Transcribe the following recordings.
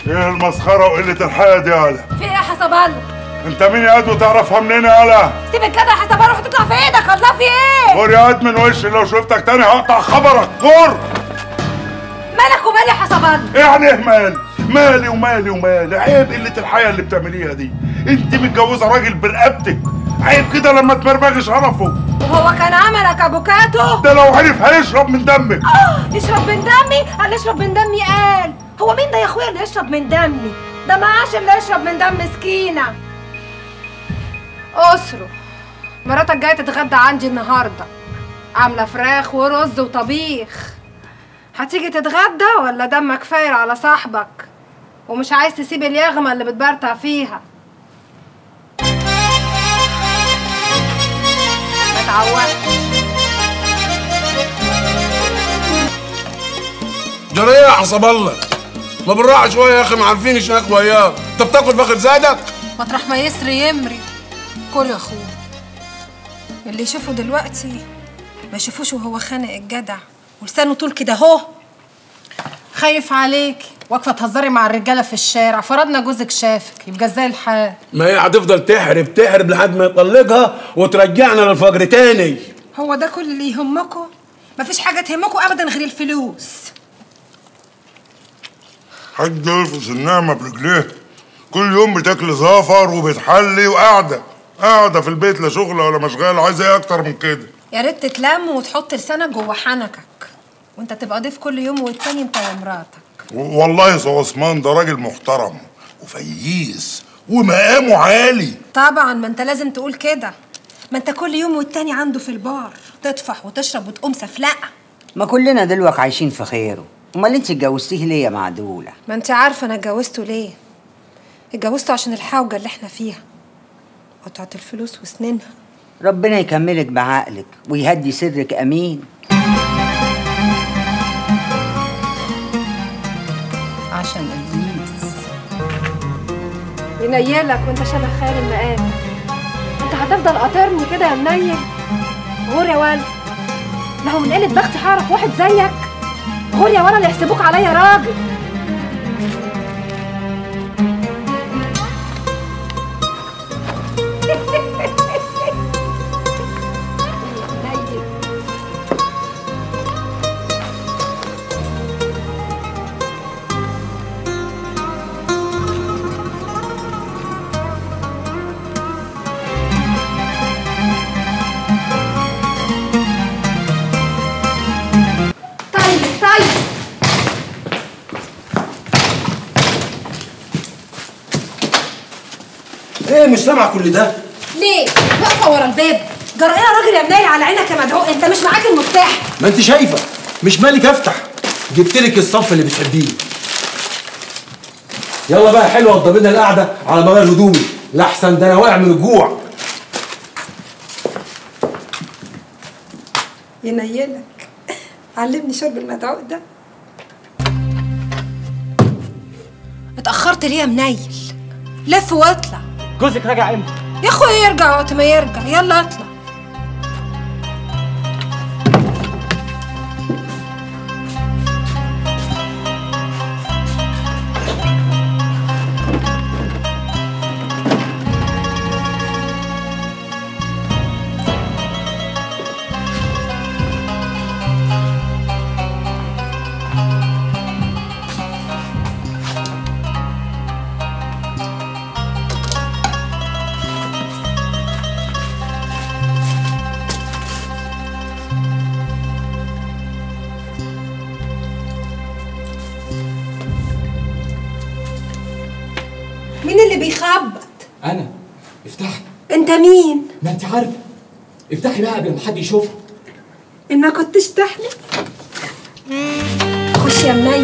ايه المسخره وقله الحياه دي يالا؟ في ايه يا حسب الله؟ انت مين يا قد وتعرفها منين يالا؟ سيبك كده يا حسب الله، روح تطلع في ايدك. الله في ايه؟ غور يا قد من وشي، لو شفتك تاني هقطع خبرك. غور. مالك ومالي يا حسب الله؟ يعني ايه مالي؟ مالي ومالي ومالي؟ عيب قله الحياه اللي بتعمليها دي. انت متجوزه راجل برقبتك، عيب كده لما تمرمغش هرفه. وهو كان عملك ابوكاتو؟ ده لو عرف هيشرب من دمك. يشرب من دمي؟ قال يشرب من دمي. قال هو مين ده يا اخويا اللي يشرب من دمي؟ ده معاش اللي يشرب من دم مسكينه. اسره مراتك جايه تتغدى عندي النهارده، عامله فراخ ورز وطبيخ. هتيجي تتغدى ولا دمك فاير على صاحبك ومش عايز تسيب اليغمه اللي بتبرطع فيها؟ ما تعودش. جرى ايه يا حسب الله؟ ما بالراحه شويه يا اخي، ما عارفينش ناكل وياك. انت بتاكل فاخد زادك؟ مطرح ما يسري يمري. كل يا اخويا، اللي يشوفه دلوقتي ما يشوفوش وهو خانق الجدع ولسانه طول كده اهو. خايف عليك واقفه تهزري مع الرجاله في الشارع، فرضنا جوزك شافك يبقى ازاي الحال؟ ما هي هتفضل تحرب لحد ما يطلقها وترجعنا للفجر تاني. هو ده كل اللي يهمكم؟ مفيش حاجه تهمكم ابدا غير الفلوس. حاج يلفظ النعمه برجليه، كل يوم بتاكل زفر وبتحلي وقاعده في البيت، لا شغل ولا مشغال. عايزه ايه اكتر من كده؟ يا ريت تتلم وتحط لسانك جوه حنكك، وانت تبقى ضيف كل يوم والتاني انت ومراتك. والله يا سو عثمان ده راجل محترم وفييس ومقامه عالي. طبعا، ما انت لازم تقول كده، ما انت كل يوم والتاني عنده في البار تطفح وتشرب وتقوم سفلقه. ما كلنا دلوقتي عايشين في خيره. امال انت اتجوزتيه ليه يا معدوله؟ ما انت عارفه انا اتجوزته ليه؟ اتجوزته عشان الحوجه اللي احنا فيها، قطعه الفلوس وسنينها. ربنا يكملك بعقلك ويهدي سرك، امين. عشان ابليس ينيلك وانت شبه خيال المقام. انت هتفضل قاطرني كده يا منيل؟ غور يا ولد، لو من قله بختي هعرف واحد زيك. غور يا ولد، اللي يحسبوك عليا راجل. ايه مش سامع كل ده؟ ليه؟ واقفه ورا الباب. جرى ايه يا راجل يا منيل على عينك يا مدعو؟ انت مش معاك المفتاح؟ ما انت شايفه مش مالك افتح. جبت لك الصف اللي بتحبيه. يلا بقى حلوه وضبي لنا القعده على ما اغير هدومي، لاحسن ده انا واقع من الجوع. ينيلك، علمني شرب المدعو ده. اتأخرت ليه يا منيل؟ لف واطلع. جوزك راجع امتى؟ يا اخويا يرجع وقت ما يرجع. يلا اطلع. مين اللي بيخبط؟ أنا. افتحي. أنت مين؟ ما أنت عارفة. افتحي بقى قبل ما حد يشوفها. إن ما كنتش تحلف. خش يا منيل.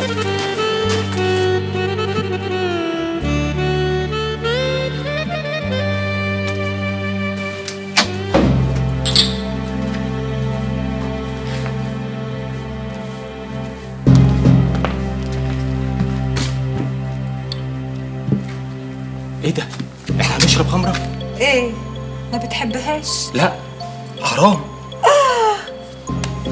إيه ده؟ إحنا هنشرب خمرة؟ إيه؟ ما بتحبهاش؟ لا حرام.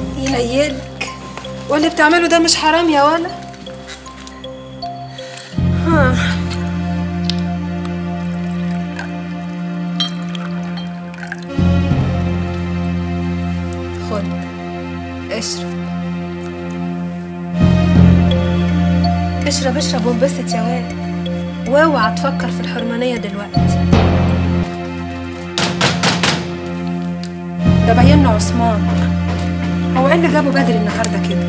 ينيلك، واللي بتعمله ده مش حرام يا ولا؟ خد اشرب اشرب اشرب وانبسط يا واد، واوعى تفكر في الحرمانية دلوقتي. ده باين عثمان، هو ايه اللي جابه بدري النهارده كده؟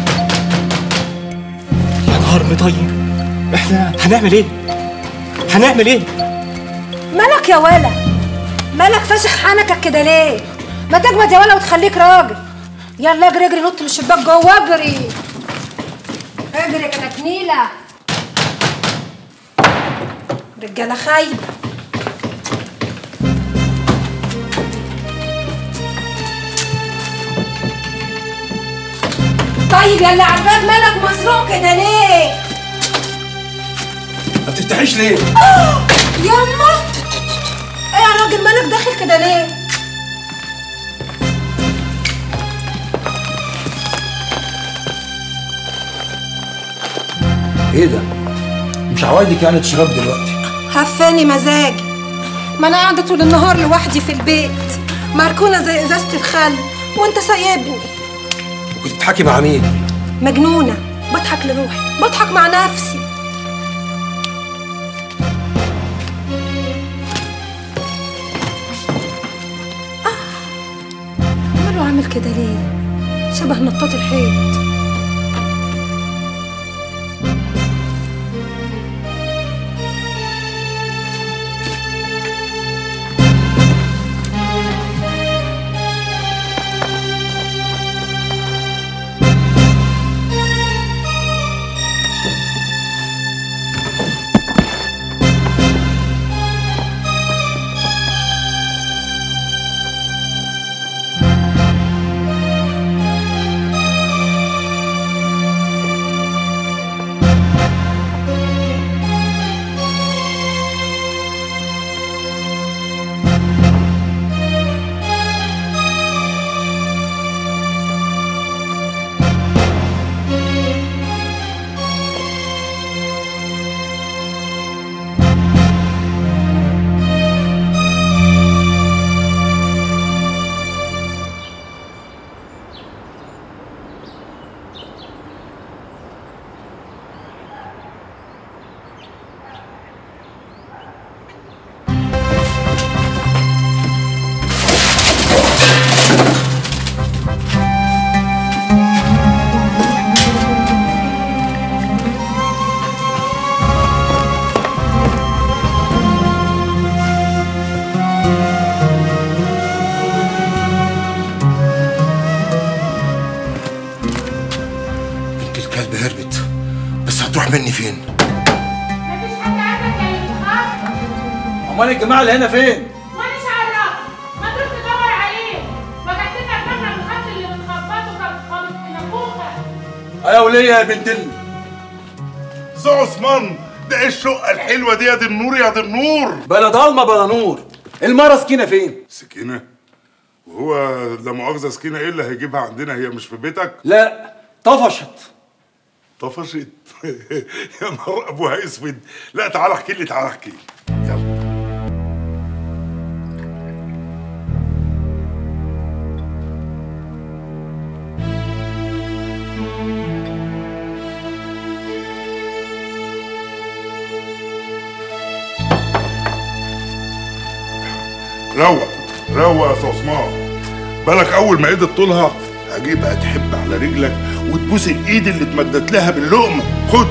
يا نهار مطير، احنا هنعمل ايه؟ هنعمل ايه؟ مالك يا ولا؟ مالك فاشخ حنكك كده ليه؟ ما تجمد يا ولا وتخليك راجل. يلا اجري اجري، نط من الشباك جوه، اجري اجري يا كتكنيله. رجاله خايبه. طيب يلا عباد، مالك مسروق كده ليه؟ ما بتفتحيش ليه؟ ياما ايه يا راجل، مالك داخل كده ليه؟ ايه ده؟ مش عوايدك يعني تشرب دلوقتي؟ هفاني مزاجي، ما انا قاعده طول النهار لوحدي في البيت مركونه زي ازازه الخل وانت سايبني. وكنت بتضحكي مع مين؟ مجنونه، بضحك لروحي، بضحك مع نفسي. ماله عامل كده ليه؟ شبه نطاط الحيط. هتروح مني فين؟ مفيش حد عندك يا يوسف. امال الجماعه اللي هنا فين؟ مانيش عارف، ما تروح تدور عليه، ما كاتبك فاكره الخط اللي بتخبطه كان خابط في نافوخك. يا وليه يا بنت سي عثمان، ده ايه الشقه الحلوه دي يا دي النور يا دي النور؟ بلا ضلمه بلا نور. المره سكينه فين؟ سكينه؟ وهو لا مؤاخذه سكينه ايه اللي هيجيبها عندنا؟ هي مش في بيتك؟ لا طفشت. طفشت؟ يا نهار ابوها اسود. لا تعال احكي لي، تعال احكي لي، يلا. روق روق يا استاذ عثمان، بالك اول ما ايدي طولها هجيبها تحب على رجلك وتبوس الايد اللي اتمدت لها باللقمه. خد.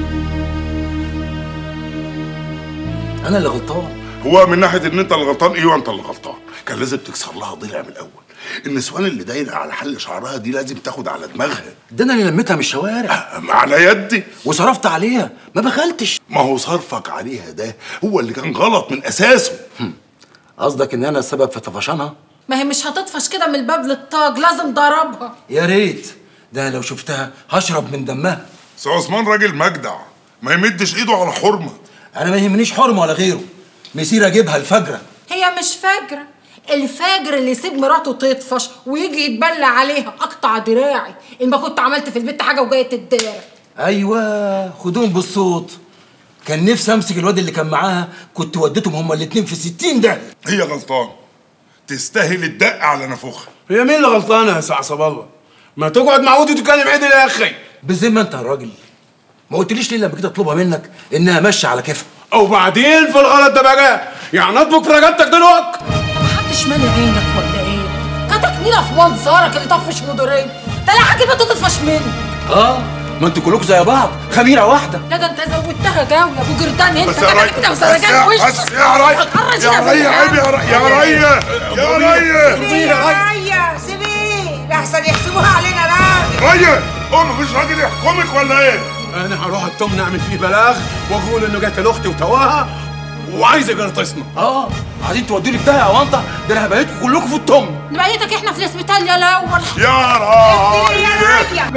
انا اللي غلطان؟ هو من ناحيه ان انت اللي غلطان، ايوه انت اللي غلطان. كان لازم تكسر لها ضلع من الاول. النسوان اللي دايره على حل شعرها دي لازم تاخد على دماغها. ده انا اللي لميتها من الشوارع على يدي وصرفت عليها، ما بخلتش. ما هو صرفك عليها ده هو اللي كان غلط من اساسه. قصدك ان انا السبب في طفشانها؟ ما هي مش هتطفش كده من الباب للطاج، لازم ضربها. يا ريت، ده لو شفتها هشرب من دمها. سي عثمان راجل مجدع، ما يمدش ايده على حرمه. انا ما يهمنيش حرمه ولا غيره، مسير اجيبها الفجره. هي مش فاجره، الفاجر اللي يسيب مراته تطفش ويجي يتبلى عليها. اقطع دراعي ان ما كنت عملت في البيت حاجه وجايه تتدارى. ايوه خدوهم بالصوت. كان نفسي امسك الواد اللي كان معاها، كنت وديتهم هما الاتنين في 60 ده. هي غلطان، تستاهل الدق على نافوخها. هي مين اللي غلطانه يا سي عصام الله؟ ما تقعد مع ودي وتتكلم عدل يا اخي. بذمه انت يا راجل ما قلتليش ليه لما جيت اطلبها منك انها ماشيه على كيفها؟ وبعدين في الغلط ده بقى يعني اطبق في رجلتك دلوقتي؟ محدش مالي عينك ولا ايه؟ كتكنيله في منظرك اللي طفش مديريه، ده لا حاجه ما تطفش منك. ما انتوا كلكم زي بعض، خميره واحده. لا ده انت زودتها جوله ابو جردان انت بس يا ريا، كده وسرجان في وشك. بس يا ريا، يا ريا عيب، يا ريا، يا ريا، ريا سيبيه لحسن يحسبوها علينا راجل. ريا هو مفيش راجل يحكمك ولا ايه؟ انا هروح التوم نعمل فيه بلاغ واقول انه جت لاختي وتواها وعايز يجرطسنا. عايزين تودوا لي بتاعي يا وانطه، ده انا هبيتكم كلكم في التم. نبيتك احنا في الاسبيتال يا الاول. يا راجل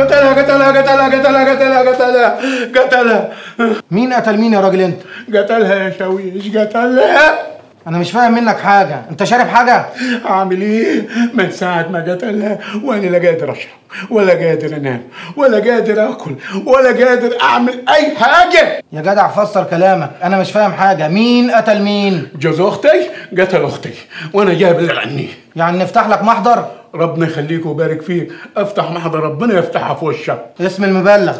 قتلها. مين قتل مين يا راجل انت؟ قتلها يا شاويش، قتلها. انا مش فاهم منك حاجه، انت شارب حاجه؟ اعمل ايه؟ من ساعة ما قتلها وانا لا قادر اشرب ولا قادر انام ولا قادر اكل ولا قادر اعمل اي حاجة. يا جدع فسر كلامك، انا مش فاهم حاجه. مين قتل مين؟ جوز اختي قتل اختي وانا جاي ابلغ عنيه. يعني نفتح لك محضر؟ ربنا يخليك ويبارك فيك، افتح محضر ربنا يفتحها في وشك. اسم المبلغ؟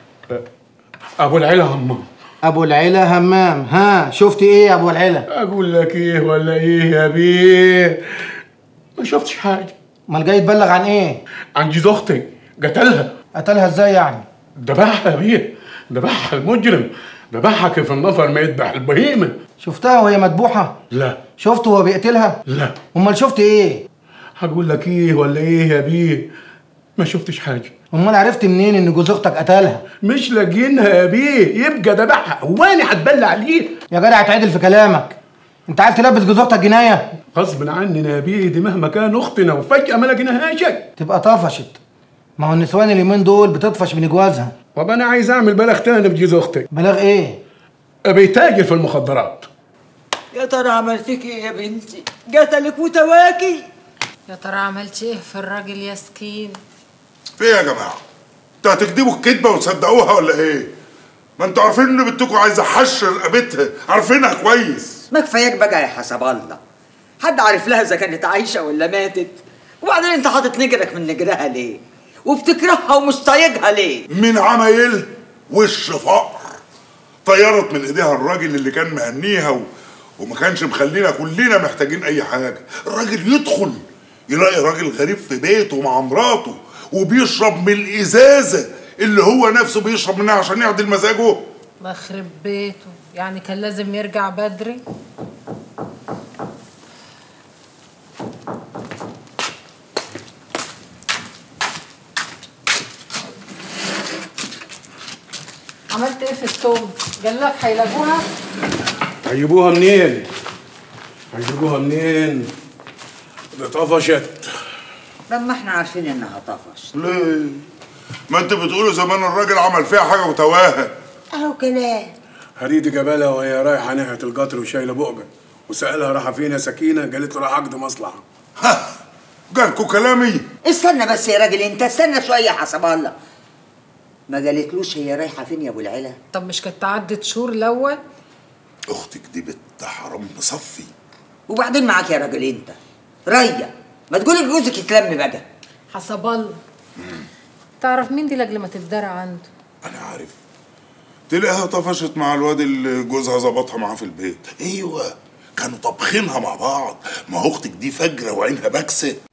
ابو العلا همام. ابو العلا همام. ها شفت ايه يا ابو العلا؟ اقول لك ايه ولا ايه يا بيه؟ ما شفتش حاجه. امال جاي تبلغ عن ايه؟ عن جوز اختي قتلها. قتلها ازاي يعني؟ ذبحها يا بيه، ذبحها المجرم، ذبحها كيف النفر ما يذبح البهيمه. شفتها وهي مذبوحه؟ لا. شفته وهو بيقتلها؟ لا. امال شفت ايه؟ هقول لك ايه ولا ايه يا بيه؟ ما شفتش حاجه. امال عرفت منين ان جوز اختك قتلها؟ مش لاقيينها يا بيه، يبقى ذبحها، هو انا هتبلى عليه؟ يا جدع اتعدل في كلامك، انت عايز تلبس جوز اختك جنايه؟ غصب عننا يا بيه، دي مهما كان اختنا وفجاه ما لقيناهاش. تبقى طفشت. ما هو النسوان اليومين دول بتطفش من جوازها. طب انا عايز اعمل بلاغ تاني بجوز اختي. بلاغ ايه؟ بيتاجر في المخدرات. يا ترى عملت فيك ايه يا بنتي؟ قتلك وتواكي. يا ترى عملت ايه في الراجل يا سكين؟ في ايه يا جماعه؟ انتوا هتكدبوا الكدبه وتصدقوها ولا ايه؟ ما انتوا عارفين ان بنتكم عايزه حش رقبتها، عارفينها كويس. ما كفاياك بقى يا حسب الله. حد عارف لها اذا كانت عايشه ولا ماتت؟ وبعدين انت حاطط نجرك من نجرها ليه؟ وبتكرهها ومش طايقها ليه؟ من عمايل وش فقر طيرت من ايديها الراجل اللي كان مهنيها وما كانش مخلينا كلنا محتاجين اي حاجه. الراجل يدخل يلاقي راجل غريب في بيته مع مراته وبيشرب من الازازه اللي هو نفسه بيشرب منها عشان يعدل مزاجه. مخرب بيته، يعني كان لازم يرجع بدري. عملت ايه في التوم؟ قال لك هيلاقوها؟ هيجيبوها منين؟ هيجيبوها منين؟ ده طفشت. لما احنا عارفين انها طفش. ليه؟ ما انتوا بتقولوا زمان الراجل عمل فيها حاجه وتواها. اهو كلام. هريدي جابلها وهي رايحه ناحيه القطر وشايله بقجه، وسالها رايحه فين يا سكينه؟ قالت له رايحه عقد مصلحه. ها جالكوا كلامي؟ استنى بس يا راجل، انت استنى شويه حسب الله. ما قالتلوش هي رايحه فين يا ابو العلا؟ طب مش كانت عدت شهور الاول؟ اختك دي بنت حرام مصفي. وبعدين معاك يا راجل انت ريا، ما تقولي لجوزك يتلم بقى. حسب الله. تعرف مين دي لاجل ما تتدرى عنده؟ انا عارف. تلاقيها طفشت مع الواد اللي جوزها ظبطها معاه في البيت. ايوه كانوا طابخينها مع بعض. ما هو اختك دي فجره وعينها باكسه.